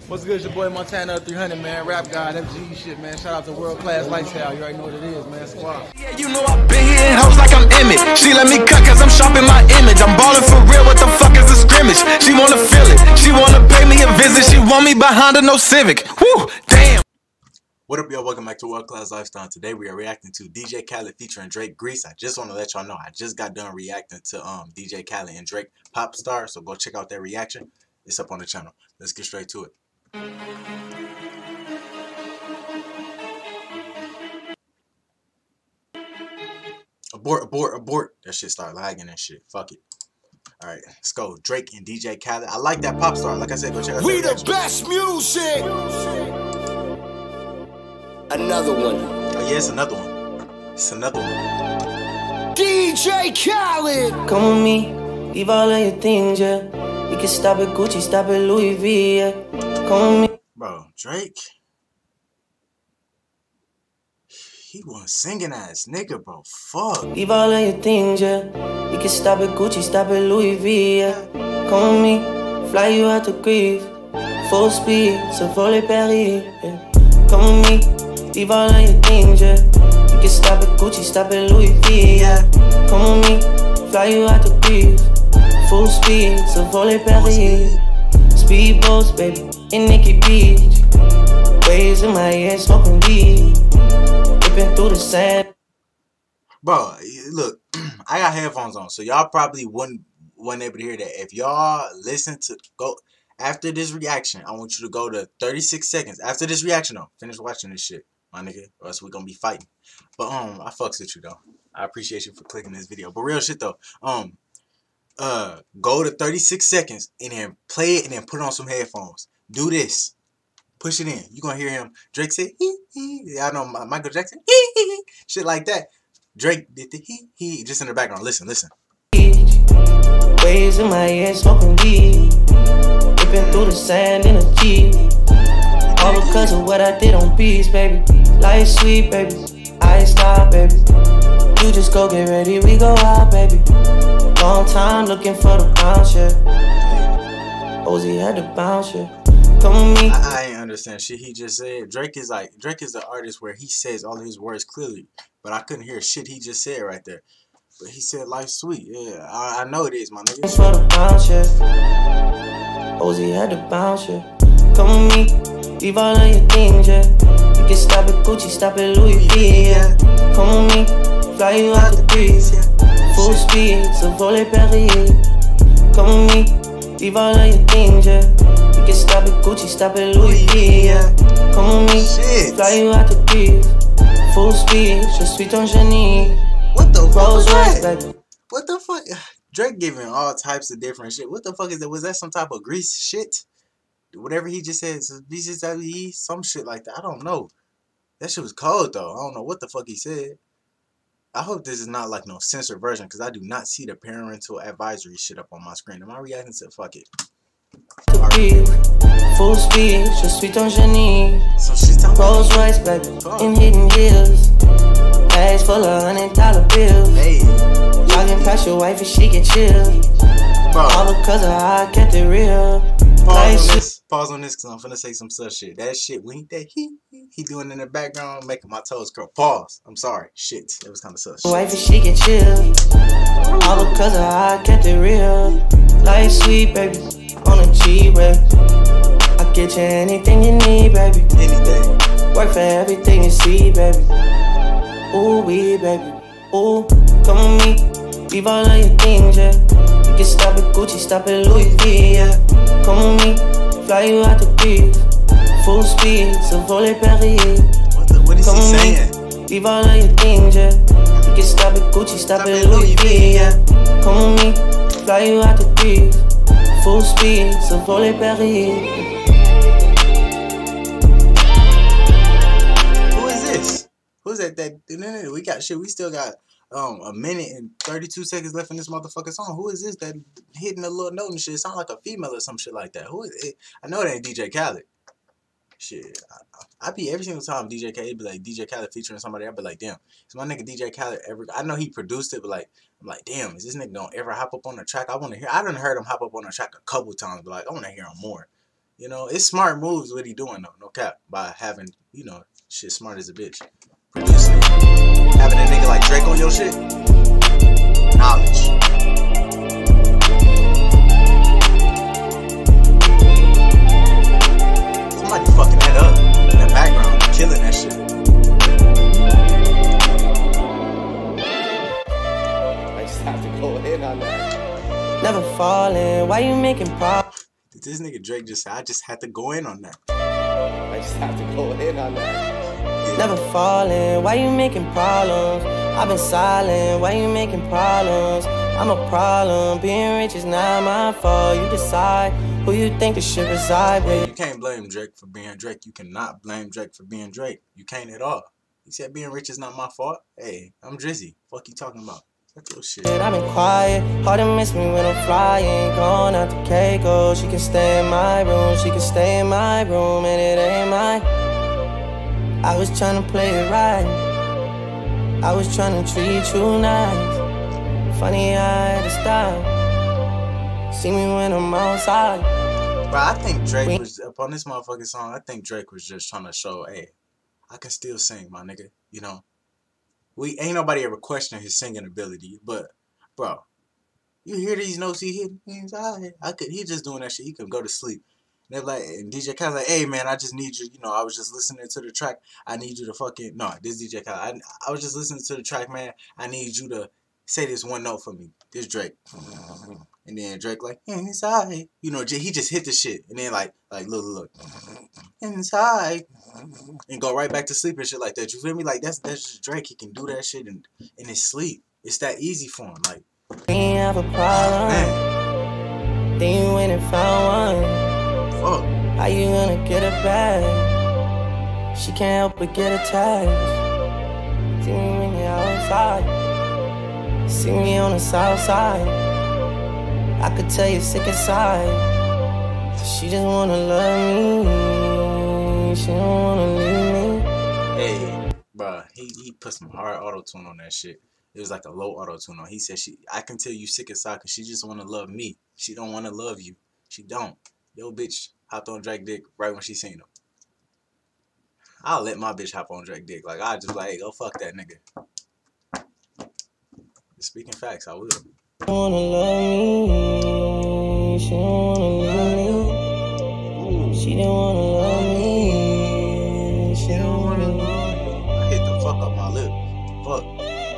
What's good? It's your boy Montana 300, man. Rap God, FG shit, man. Shout out to World Class Lifestyle. You already know what it is, man. Squad. Yeah, you know I've been hitting hoes like I'm Emmett. She let me cut cause I'm shopping my image. I'm ballin' for real, what the fuck is a scrimmage? She wanna feel it, she wanna pay me a visit. She want me behind her, no Civic. Woo, damn. What up, y'all? Welcome back to World Class Lifestyle. Today we are reacting to DJ Khaled featuring Drake, Grease. I just want to let y'all know I just got done reacting to DJ Khaled and Drake, Pop Star. So go check out that reaction. It's up on the channel. Let's get straight to it. Abort. That shit start lagging and shit. Fuck it. Alright, let's go. Drake and DJ Khaled. I like that Pop Star. Like I said, go check out that We reaction. the best music. Another one. Oh yeah, it's another one. It's another one. DJ Khaled. Come with me, leave all of your things, yeah. You can stop at Gucci, stop at Louis V, yeah. Come with me. Bro, Drake. He was singing ass nigga, bro. Fuck. Leave all of your things, yeah. You can stop at Gucci, stop at Louis V, yeah. Come with me, fly you out to Greece. Full speed, so volley Paris, yeah. Come with me, leave all of your things, yeah. You can stop at Gucci, stop at Louis V, yeah. Come with me, fly you out to Greece. Full speed, so volley Paris. Speedboats, baby, in Nikki Beach. Waves in my ear, smoking weed. Ripping through the sand. Bro, look, I got headphones on, so y'all probably wasn't able to hear that. If y'all listen to go after this reaction, I want you to go to 36 seconds. After this reaction, though, finish watching this shit, my nigga, or else we gonna be fighting. But I fucks with you though. I appreciate you for clicking this video. But real shit though, go to 36 seconds and then play it and then put on some headphones. Do this. Push it in. You gonna hear him. Drake say hee hee. Y'all know Michael Jackson. Hee hee. Shit like that. Drake did the hee hee just in the background. Listen. Waves in my ear, smoking weed. Ripping through the sand in a Jeep. All because of what I did on beats, baby. Life sweet, baby. I ain't stop, baby. You just go get ready, we go out, baby. Long time looking for the bounce, yeah. Ozzy had to bounce, yeah. Come with me. I ain't understand shit he just said. Drake is the artist where he says all of his words clearly, but I couldn't hear shit he just said right there. But he said life sweet. Yeah, I know it is, my nigga. For the bounce, yeah. Ozzy had to bounce, yeah. Come with me, leave all of your things, yeah. You can stop at Gucci, stop at Louis V, yeah. Come with me, fly you out the breeze, yeah. Full speed, so volley Paris. Come with me, leave all of your things, yeah. You can stop at Gucci, stop at Louis V, yeah. Come with me, fly you out the breeze. Full speed, je suis ton génie. What the fuck was Royce, that? baby. What the fuck? Drake giving all types of different shit. What the fuck is that? Was that some type of Grease shit? Whatever he just said, some shit like that. I don't know. That shit was cold though. I don't know what the fuck he said. I hope this is not like no censored version because I do not see the parental advisory shit up on my screen. Am I reacting to fuck it? Full speed, je suis ton génie. So she's talking Rolls Royce, baby, in hidden hills. Bags full of $100 bills. Hey. Jogging past your wife and she get chill. Bro. All because of how I kept it real. Pause on this because I'm finna say some such shit. That shit, when he doing in the background, making my toes curl. Pause. I'm sorry. Shit. That was kind of such. Wife and she get chill. All because of how I kept it real. Life sweet, baby, on a G-Way. I get you anything you need, baby. Anything. Work for everything you see, baby. Ooh, we, baby. Ooh, come with me. Leave all of your things, yeah. You can stop at Gucci, stop at Louis V, yeah. Come with me, fly you out the breeze. Full speed, so volley Paris. What is he saying? Leave all of your things, yeah. You can stop at Gucci, stop at Louis V, yeah. Come with me, fly you out the breeze. Full speed, so volley Paris. Who's that? We got shit. We still got a minute and 32 seconds left in this motherfucking song. Who is this that hitting a little note and shit? It sound like a female or some shit like that. Who is it? I know it ain't DJ Khaled. Shit, I be every single time DJ Khaled be like DJ Khaled featuring somebody. I be like, damn, is my nigga DJ Khaled ever? I know he produced it, but like, I'm like, damn, is this nigga gonna ever hop up on the track? I want to hear. I done heard him hop up on the track a couple times, but like, I want to hear him more. You know, it's smart moves what he doing though, no cap. By having, you know, shit smart as a bitch. Producing, having a nigga like Drake on your shit. Knowledge. Somebody fucking that up in the background, killing that shit. I just have to go in on that. Never falling, why you making problems? This nigga Drake just said, I just had to go in on that. I just have to go in on that. Never falling, why you making problems? I've been silent, why you making problems? I'm a problem, being rich is not my fault. You decide who you think the shit reside with. You can't blame Drake for being Drake. You cannot blame Drake for being Drake. You can't at all. He said being rich is not my fault. Hey, I'm Drizzy. Fuck you talking about? That's your shit. I've been quiet, hard to miss me when I'm flying. Gone out to Keiko, she can stay in my room. She can stay in my room and it ain't mine. I was trying to play it right. I was trying to treat you nice. Funny I had to stop. See me when I'm outside. Bro, I think Drake was, upon this motherfucking song, I think Drake was just trying to show, hey, I can still sing, my nigga. You know? We ain't nobody ever questioning his singing ability, but bro, you hear these notes he hit? He just doing that shit. He could go to sleep. And they're like, and DJ Khaled's like, hey man, I just need you. You know, I was just listening to the track. I need you to fucking this DJ Khaled. I was just listening to the track, man. I need you to say this one note for me. This Drake. And then Drake like, inside. You know, he just hit the shit. And then like look. Inside. And go right back to sleep and shit like that. You feel me? Like that's just Drake. He can do that shit in his sleep. It's that easy for him. Like, We ain't have a problem. man. Then you went and found one. Fuck. How you gonna get her back? She can't help but get attached. See me when you're outside. See me on the south side. I could tell you're sick inside. She just wanna love me. She don't wanna leave me. Hey, bro, he put some hard auto-tune on that shit. It was like a low auto-tune on. He said, I can tell you sick inside because she just want to love me. She don't want to love you. She don't. Yo, bitch hopped on Drake dick right when she seen him. I'll let my bitch hop on Drake dick. Like, I just like, hey, go fuck that nigga. Speaking facts, I will. She wanna love me. She don't wanna leave me. She don't wanna love me. She don't wanna leave me. I hit the fuck up my lip. Fuck.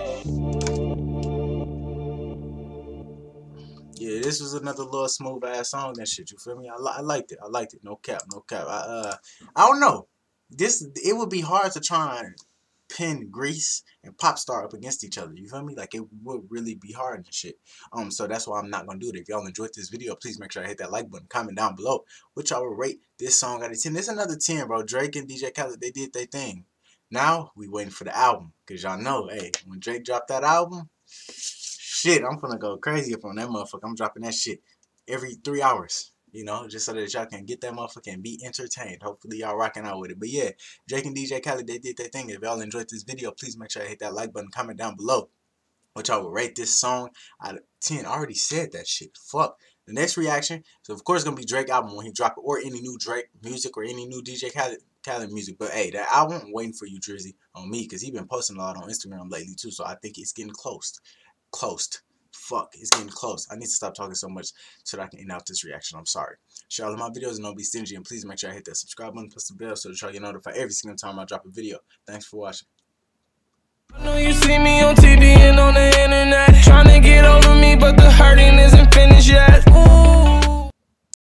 Yeah, this was another little smooth ass song and shit. You feel me? I liked it. I liked it. No cap. No cap. I don't know. It would be hard to try and pin Grease and Popstar up against each other. You feel me? Like, it would really be hard and shit. So that's why I'm not gonna do it. If y'all enjoyed this video, please make sure I hit that like button. Comment down below which y'all would rate this song out of 10. This another 10, bro. Drake and DJ Khaled, they did their thing. Now we waiting for the album, cause y'all know, hey, when Drake dropped that album, shit, I'm gonna go crazy up on that motherfucker. I'm dropping that shit every 3 hours. You know, just so that y'all can get that motherfucker and be entertained. Hopefully y'all rocking out with it. But yeah, Drake and DJ Khaled, they did their thing. If y'all enjoyed this video, please make sure I hit that like button. Comment down below what y'all would rate this song out of 10. I already said that shit. Fuck. The next reaction, so of course it's gonna be Drake album when he drop it, or any new Drake music or any new DJ Khaled music. But hey, that album, I'm waiting for you, Drizzy, on me, because he been posting a lot on Instagram lately too. So I think it's getting close. Fuck, it's getting close. I need to stop talking so much so that I can end out this reaction. I'm sorry. Share all of my videos and don't be stingy. And please make sure I hit that subscribe button, plus the bell so that y'all get notified every single time I drop a video. Thanks for watching. I know you see me